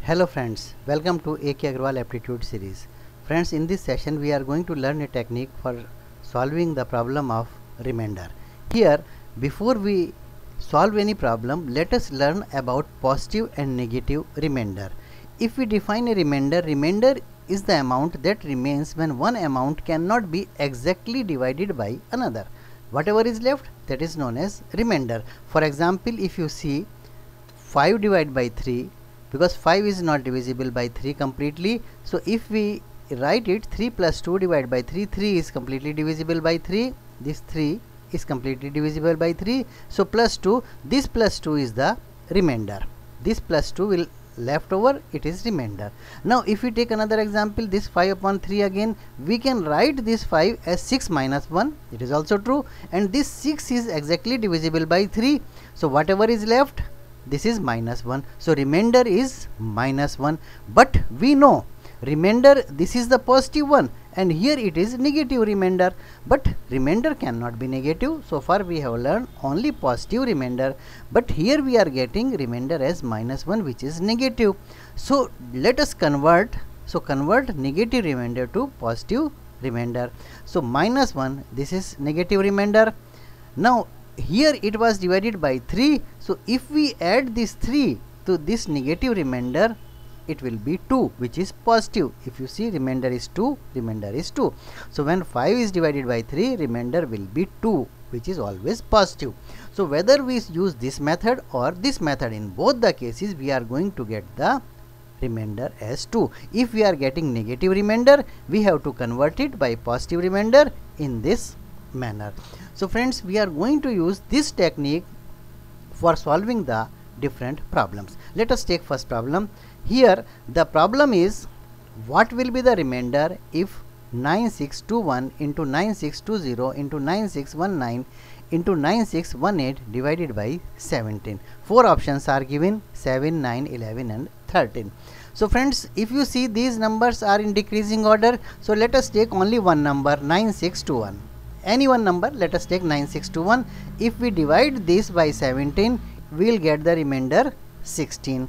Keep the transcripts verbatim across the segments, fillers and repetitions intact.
Hello friends, welcome to A K Agarwal Aptitude series. Friends, in this session we are going to learn a technique for solving the problem of remainder. Here, before we solve any problem, let us learn about positive and negative remainder. If we define a remainder, remainder is the amount that remains when one amount cannot be exactly divided by another. Whatever is left, that is known as remainder. For example, if you see five divided by three, because five is not divisible by three completely, so if we write it three plus two divided by three, three is completely divisible by three, this three is completely divisible by three, so plus two, this plus two is the remainder, this plus two will left over, it is remainder. Now if we take another example, this five upon three, again we can write this five as six minus one, it is also true, and this six is exactly divisible by three, so whatever is left, this is minus one, so remainder is minus one. But we know remainder, this is the positive one and here it is negative remainder, but remainder cannot be negative. So far we have learned only positive remainder, but here we are getting remainder as minus one, which is negative. So let us convert, so convert negative remainder to positive remainder. So minus one, this is negative remainder. Now here it was divided by three, so if we add this three to this negative remainder, it will be two, which is positive. If you see, remainder is two, remainder is two. So when five is divided by three, remainder will be two, which is always positive. So whether we use this method or this method, in both the cases we are going to get the remainder as two. If we are getting negative remainder, we have to convert it by positive remainder in this manner. So friends, we are going to use this technique for solving the different problems. Let us take first problem. Here the problem is, what will be the remainder if nine six two one into nine six two zero into nine six one nine into nine six one eight divided by seventeen. Four options are given: seven, nine, eleven and thirteen. So friends, if you see, these numbers are in decreasing order, so let us take only one number, nine six two one. Any one number, let us take nine six two one. If we divide this by seventeen, we will get the remainder sixteen.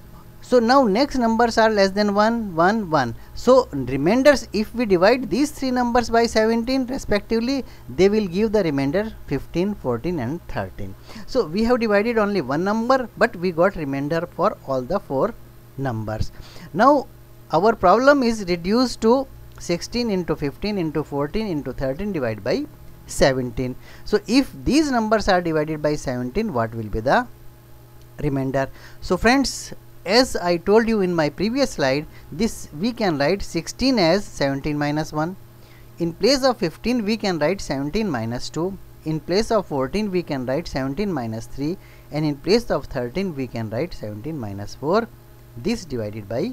So now next numbers are less than one, one, one. So remainders, if we divide these three numbers by seventeen respectively, they will give the remainder fifteen, fourteen and thirteen. So we have divided only one number, but we got remainder for all the four numbers. Now our problem is reduced to sixteen into fifteen into fourteen into thirteen divided by seventeen. So if these numbers are divided by seventeen, what will be the remainder? So friends, as I told you in my previous slide, this we can write sixteen as seventeen minus one. In place of fifteen, we can write seventeen minus two. In place of fourteen, we can write seventeen minus three, and in place of thirteen, we can write seventeen minus four. This divided by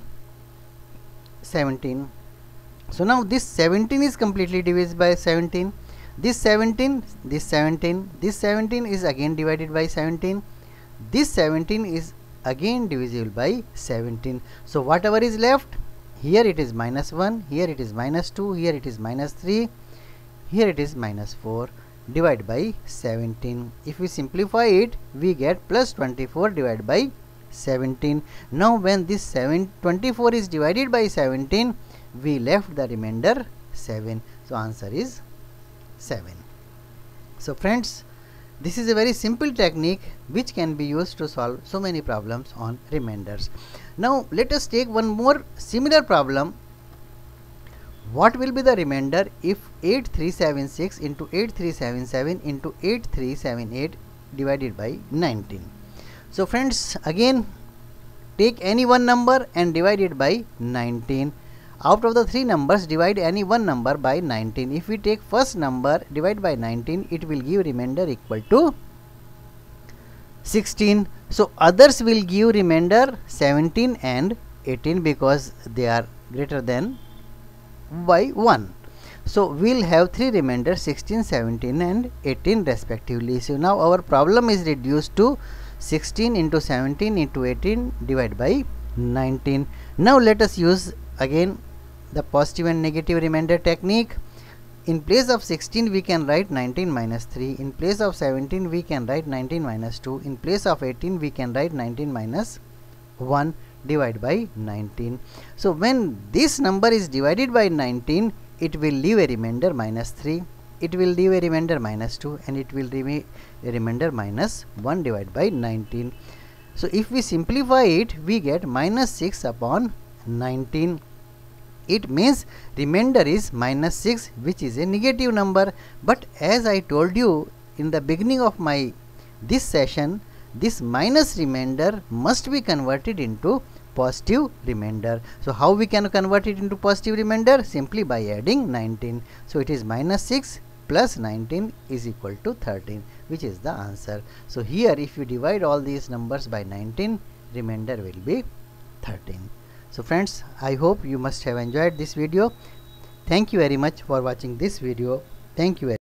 seventeen. So now this seventeen is completely divisible by seventeen. This seventeen, this seventeen, this seventeen is again divided by seventeen. This seventeen is again divisible by seventeen. So whatever is left, here it is minus one, here it is minus two, here it is minus three, here it is minus four, divided by seventeen. If we simplify it, we get plus twenty-four divided by seventeen. Now when this seven twenty-four is divided by seventeen, we left the remainder seven. So answer is seven. So friends, this is a very simple technique which can be used to solve so many problems on remainders. Now let us take one more similar problem. What will be the remainder if eight three seven six into eight three seven seven into eight three seven eight divided by nineteen? So friends, again take any one number and divide it by nineteen. Out of the three numbers, divide any one number by nineteen. If we take first number, divide by nineteen, it will give remainder equal to sixteen. So others will give remainder seventeen and eighteen because they are greater than by one. So we will have three remainders, sixteen, seventeen and eighteen respectively. So now our problem is reduced to sixteen into seventeen into eighteen divided by nineteen. Now let us use again the positive and negative remainder technique. In place of sixteen, we can write nineteen minus three. In place of seventeen, we can write nineteen minus two. In place of eighteen, we can write nineteen minus one. divide by nineteen. So when this number is divided by nineteen, it will leave a remainder minus three, it will leave a remainder minus two, and it will leave a remainder minus one divided by nineteen. So if we simplify it, we get minus six upon nineteen. It means remainder is minus six, which is a negative number. But as I told you in the beginning of my this session, this minus remainder must be converted into positive remainder. So how we can convert it into positive remainder? Simply by adding nineteen. So it is minus six plus nineteen is equal to thirteen, which is the answer. So here if you divide all these numbers by nineteen, remainder will be thirteen. So friends, I hope you must have enjoyed this video. Thank you very much for watching this video. Thank you very